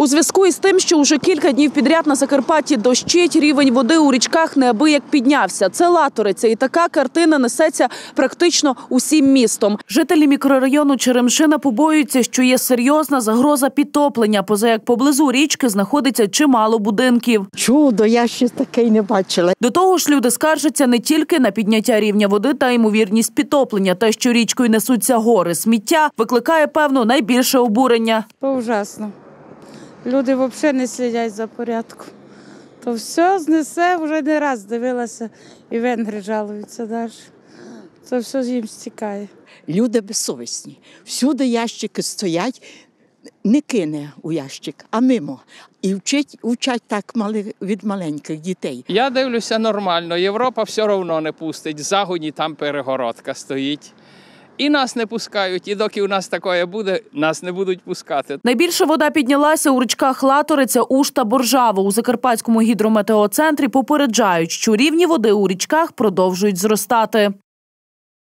У зв'язку із тим, що уже кілька днів підряд на Закарпатті дощить, рівень води у річках неабияк піднявся. Це Латориця, і така картина несеться практично усім містом. Жителі мікрорайону Черемшина побоюються, що є серйозна загроза підтоплення, поза як поблизу річки знаходиться чимало будинків. Чудо, я ще таке й не бачила. До того ж, люди скаржаться не тільки на підняття рівня води та ймовірність підтоплення. Те, що річкою несуться гори сміття, викликає, певно, найбільше обурення. То ужасно. Люди взагалі не слідять за порядком. То все знесе, вже не раз дивилася, і венгри жалуються навіть. Це все їм стікає. Люди безсовісні. Всюди ящики стоять, не кине у ящик, а мимо. І вчать так від маленьких дітей. Я дивлюся нормально. Європа все одно не пустить. В загоні там перегородка стоїть. І нас не пускають, і доки у нас таке буде, нас не будуть пускати. Найбільше вода піднялася у річках Латориця, Уж та Боржава. У Закарпатському гідрометеоцентрі попереджають, що рівні води у річках продовжують зростати.